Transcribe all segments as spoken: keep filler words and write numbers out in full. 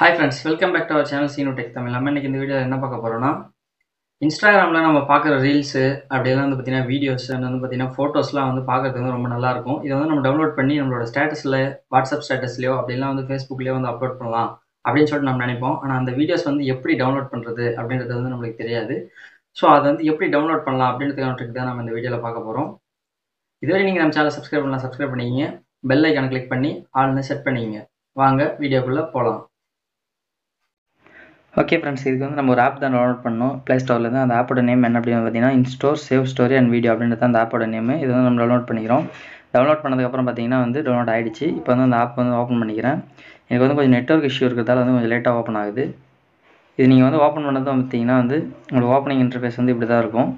Hi friends, welcome back to our channel Seenu Tech Tamil. நம்ம இன்னைக்கு இந்த வீடியோல என்ன பார்க்க போறோம்னா Instagramல நம்ம பார்க்குற ரீல்ஸ் அப்படியெல்லாம் வந்து பார்த்தீங்கன்னா வீடியோஸ் வந்து பார்த்தீங்கன்னா ஃபோட்டோஸ்லாம் வந்து பார்க்கிறதுக்கு வந்து ரொம்ப நல்லா இருக்கும். இதை வந்து நம்ம டவுன்லோட் பண்ணி நம்மளோட ஸ்டேட்டஸ்ல வாட்ஸ்அப் ஸ்டேட்டஸ்லயோ அப்படிலாம் வந்து ஃபேஸ்புக்லயோ வந்து அப்லோட் பண்ணலாம் அப்படின்னு சொல்லிட்டு நம்ம நினைப்போம். ஆனால் அந்த வீடியோஸ் வந்து எப்படி டவுன்லோட் பண்ணுறது அப்படின்றது வந்து நம்மளுக்கு தெரியாது. ஸோ அதை வந்து எப்படி டவுன்லோட் பண்ணலாம் அப்படின்றதுக்கான ட்ரிக் தான் நம்ம இந்த வீடியோவில் பார்க்க போகிறோம். இதுவரை நீங்கள் நம்ம சேனலை சப்ஸ்கிரைப் பண்ணலாம் சப்ஸ்கிரைப் பண்ணிக்கிங்க, பெல் ஐக்கானை கிளிக் பண்ணி ஆல்னு செட் பண்ணிக்கிங்க. வாங்க வீடியோக்குள்ளே போகலாம். ஓகே ஃப்ரெண்ட்ஸ், இதுக்கு வந்து நம்ம ஒரு ஆப் தான் டவுன்லோட் பண்ணோம் ப்ளே ஸ்டோர்லேருந்து. அந்த ஆப்போட நேம் என்ன அப்படின்னு பார்த்தீங்கன்னா instore save story and video அப்படின்றது அந்த ஆப்போட நேம். இது வந்து நம்ம டவுன்லோட் பண்ணிக்கிறோம். டவுன்லோட் பண்ணதுக்கப்புறம் பார்த்தீங்கன்னா வந்து டவுன்லோட் ஆகிடுச்சு. இப்போ வந்து அந்த ஆப் வந்து ஓப்பன் பண்ணிக்கிறேன். எனக்கு வந்து கொஞ்சம் நெட்வொர்க் இஷ்யூ இருக்கிறதால வந்து கொஞ்சம் லேட்டாக ஓப்பன் ஆகுது. இது நீங்கள் வந்து ஓப்பன் பண்ணதும் பார்த்தீங்கன்னா வந்து உங்களுக்கு ஓப்பனிங் இன்டர்ஃபேஸ் வந்து இப்படி தான் இருக்கும்.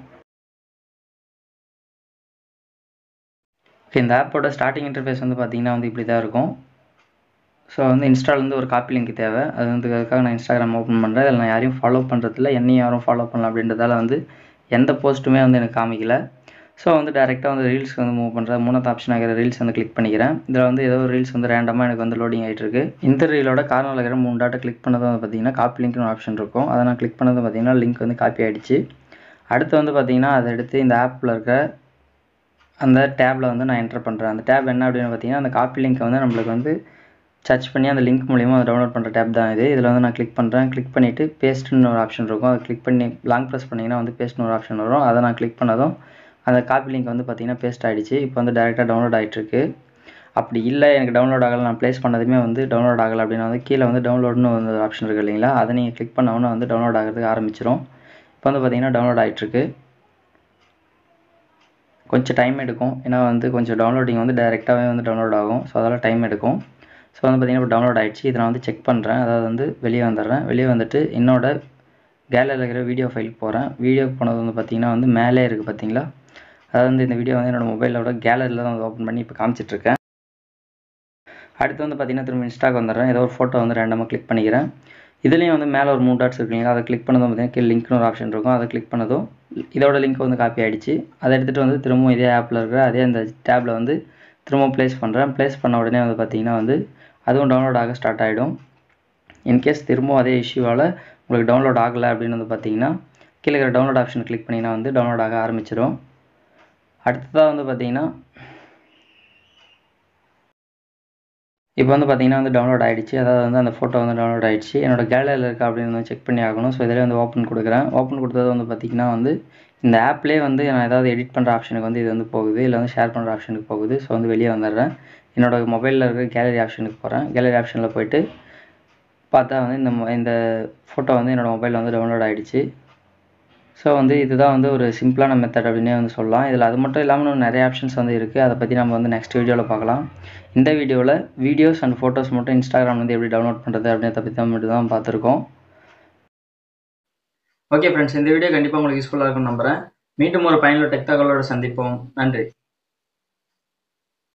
ஓகே, இந்த ஆப்போட ஸ்டார்டிங் இன்டர்ஃபேஸ் வந்து பார்த்தீங்கன்னா வந்து இப்படி தான் இருக்கும். ஸோ வந்து இன்ஸ்டாலேருந்து ஒரு காப்பி லிங்க் தேவை. அது வந்து அதுக்காக நான் இன்ஸ்டாகிராம் ஓப்பன் பண்ணுறேன். அதில் நான் யாரையும் ஃபாலோ பண்ணுறதில்ல, என்னையும் யாரும் ஃபாலோ பண்ணலாம் அப்படின்றதால வந்து எந்த போஸ்ட்டுமே வந்து எனக்கு காமிக்கல. ஸோ வந்து டேரெக்டாக வந்து ரீல்ஸ்க்கு வந்து மூவ் பண்ணுறேன். மூணாவது ஆப்ஷன் ஆகிற ரீல்ஸ் வந்து கிளிக் பண்ணிக்கிறேன். இதில் வந்து ஏதோ ஒரு ரீல்ஸ் வந்து ரேண்டமாக எனக்கு வந்து லோடிங் ஆகிட்டு இருக்கு. இந்த ரீலோட கார்னரில் இருக்கிற மூணு டாட்டை கிளிக் பண்ணதும் வந்து பார்த்தீங்கன்னா காப்பி லிங்க்னு ஆப்ஷன் இருக்கும். அதை நான் கிளிக் பண்ணதும் பார்த்தீங்கன்னா லிங்க் வந்து காப்பி ஆகிடுச்சு. அடுத்து வந்து பார்த்தீங்கன்னா அதை எடுத்து இந்த ஆப்பில் இருக்க அந்த டேப்பில் வந்து நான் என்டர் பண்ணுறேன். அந்த டேப் என்ன அப்படின்னு பார்த்தீங்கன்னா அந்த காப்பி லிங்க்கை வந்து நம்மளுக்கு வந்து சர்ச் பண்ணி அந்த லிங்க் மூலிமா அதை டவுன்லோட் பண்ணுற டேப் தான் இது. இதில் வந்து நான் கிளிக் பண்ணுறேன். கிளிக் பண்ணிவிட்டு பேஸ்ட்டுன்னு ஒரு ஆப்ஷன் இருக்கும். அதை கிளிக் பண்ணி லாங் ப்ரெஸ் பண்ணிங்கன்னா வந்து பேஸ்ட்னு ஒரு ஆப்ஷன் வரும். அதை நான் கிளிக் பண்ணதும் அந்த காப்பி லிங்க் வந்து பார்த்திங்கன்னா பேஸ்ட் ஆகிடுச்சு. இப்போ வந்து டேரெக்டாக டவுன்லோட் ஆகிட்டுருக்கு. அப்படி இல்லை எனக்கு டவுன்லோட் ஆகலை, நான் ப்ளேஸ் பண்ணதுமே வந்து டவுன்லோட் ஆகலை அப்படின்னா வந்து கீழே வந்து டவுன்லோட்னு ஒரு ஆப்ஷன் இருக்குது இல்லைங்களா, அதை நீங்கள் கிளிக் பண்ணவொன்னே வந்து டவுன்லோட் ஆகிறதுக்கு ஆரம்பிச்சிடும். இப்போ வந்து பார்த்திங்கன்னா டவுன்லோட் ஆகிட்டுருக்கு. கொஞ்சம் டைம் எடுக்கும், ஏன்னா வந்து கொஞ்சம் டவுன்லோடிங் வந்து டேரெக்டாகவே வந்து டவுன்லோட் ஆகும். ஸோ அதெல்லாம் டைம் எடுக்கும். ஸோ வந்து பார்த்திங்கன்னா இப்போ டவுன்லோட் ஆகிடுச்சு. இதை நான் வந்து செக் பண்ணுறேன். அதாவது வந்து வெளியே வந்துடுறேன். வெளியே வந்துட்டு என்னோட கேலரியில் இருக்கிற வீடியோ ஃபைலுக்கு போகிறேன். வீடியோக்கு போனது வந்து பார்த்திங்கன்னா வந்து மேலே இருக்குது பார்த்தீங்களா, அதாவது வந்து இந்த வீடியோ வந்து என்னோடய மொபைலோட கேலரியில் தான் வந்து ஓப்பன் பண்ணி இப்போ காமிச்சிட்ருக்கேன். அடுத்து வந்து பார்த்திங்கன்னா திரும்ப இன்ஸ்டாக்கு வந்துடுறேன். ஏதோ ஒரு ஃபோட்டோ வந்து ரேண்டமாக கிளிக் பண்ணிக்கிறேன். இதுலேயும் வந்து மேலே ஒரு மூணு டாட்ஸ் இருக்குங்களா, அதை கிளிக் பண்ணதும் பார்த்திங்கன்னா கீழே லிங்க்னு ஒரு ஆப்ஷன் இருக்கும். அதை கிளிக் பண்ணதும் இதோட லிங்க் வந்து காப்பி ஆகிடுச்சு. அதை எடுத்துகிட்டு வந்து திரும்பவும் இதே ஆப்பில் இருக்கிற அதே அந்த டேப்பில் வந்து திரும்பவும் ப்ளேஸ் பண்ணுறேன். ப்ளேஸ் பண்ண உடனே வந்து பார்த்திங்கன்னா வந்து அதுவும் டவுன்லோட் ஆக ஸ்டார்ட் ஆகிடும். இன்கேஸ் திரும்பவும் அதே இஷ்யூவால் உங்களுக்கு டவுன்லோட் ஆகலை அப்படின்னு வந்து பார்த்தீங்கன்னா கீழே இருக்கிற டவுன்லோட் ஆப்ஷன் கிளிக் பண்ணிங்கன்னா வந்து டவுன்லோட் ஆக ஆரம்பிச்சிடும். அடுத்ததாக வந்து பார்த்திங்கன்னா இப்போ வந்து பார்த்திங்கன்னா வந்து டவுன்லோட் ஆகிடுச்சு. அதாவது வந்து அந்த ஃபோட்டோ வந்து டவுன்லோட் ஆகிடுச்சு. என்னோடய கேலரியில் இருக்கா அப்படின்னு வந்து செக் பண்ணி ஆகணும். ஸோ இதிலே வந்து ஓப்பன் கொடுக்குறேன். ஓப்பன் கொடுத்தது வந்து பார்த்திங்கன்னா வந்து இந்த ஆப்லேயே வந்து நான் ஏதாவது எடிட் பண்ணுற ஆப்ஷனுக்கு வந்து இது வந்து போகுது, இல்லை வந்து ஷேர் பண்ணுற ஆப்ஷனுக்கு போகுது. ஸோ வந்து வெளியே வந்துடுறேன். என்னோடய மொபைலில் இருக்கிற கேலரி ஆப்ஷனுக்கு போகிறேன். கேலரி ஆப்ஷனில் போய்ட்டு பார்த்தா வந்து இந்த இந்த ஃபோட்டோ வந்து என்னோடய மொபைலில் வந்து டவுன்லோட் ஆகிடுச்சு. ஸோ வந்து இதுதான் வந்து ஒரு சிம்பிளான மெத்தட் அப்படின்னே வந்து சொல்லலாம். இதில் அது மட்டும் இல்லாமல் இன்னும் நிறைய ஆப்ஷன்ஸ் வந்து இருக்குது. அதை பற்றி நம்ம வந்து நெக்ஸ்ட் வீடியோவில் பார்க்கலாம். இந்த வீடியோவில் வீடியோஸ் அண்ட் ஃபோட்டோஸ் மட்டும் இன்ஸ்டாகிராம் வந்து எப்படி டவுன்லோட் பண்ணுறது அப்படின்றத பற்றி தான் மட்டும் தான் பார்த்துருக்கோம். ஓகே ஃப்ரெண்ட்ஸ், இந்த வீடியோ கண்டிப்பாக உங்களுக்கு யூஸ்ஃபுல்லாக இருக்கும்னு நம்புகிறேன். மீண்டும் ஒரு பயனுள்ள டெக் தகவலோடு சந்திப்போம். நன்றி.